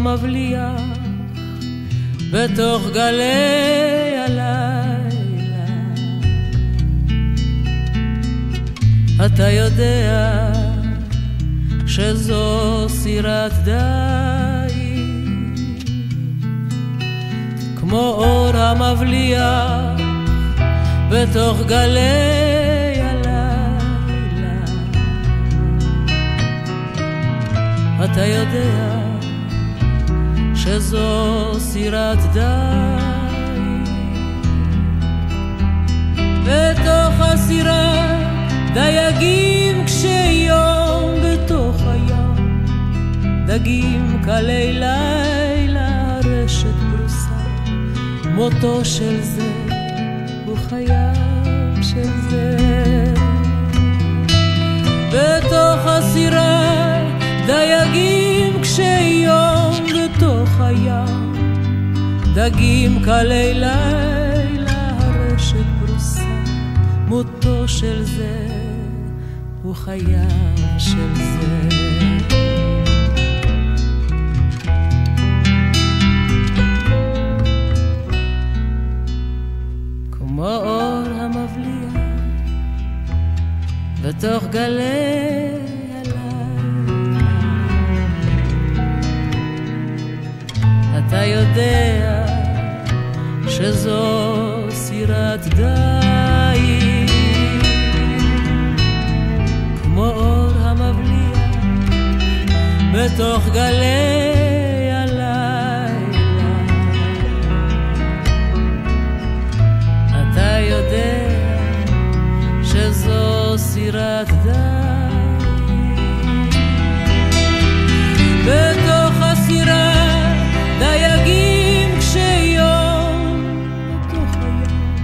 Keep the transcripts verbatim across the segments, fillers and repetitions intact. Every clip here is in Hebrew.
המבליח בתוך גלי הלילה. אתה יודע שזו סירת די, כמו אור המבליח בתוך גלי הלילה. אתה יודע שזו סירת די, בתוך הסירה דייגים קשי יום, בתוך הים דגים קלי לילה. הרשת פרוסה, מותו של זה הוא חייו של זה. בתוך הסירה דייגים קשי יום, בתוך הים דגים קלי לילה. הרשת פרוסה, מותו של זה הוא חייו של זה. כמו אור המבליח בתוך גלי הלילה. אתה יודע שזו סירת די, כמו אור המבליח בתוך גלי הלילה. אתה יודע שזו סירת די, בתוך הסירה דייגים קשי יום, בתוך הים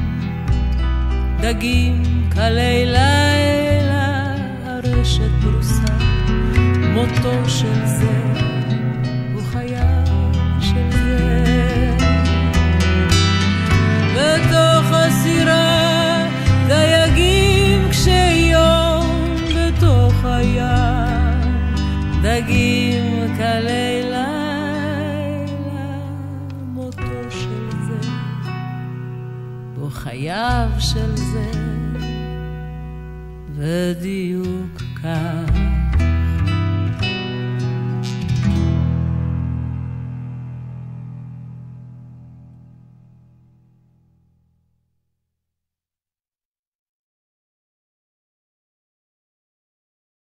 דגים קלי לילה. הרשת פרוסה, מותו של זה הוא חייו של זה. בתוך הסירה דייגים קשי יום, בתוך הים דגים קלי לילה. מותו של זה הוא חייו של זה, בדיוק כך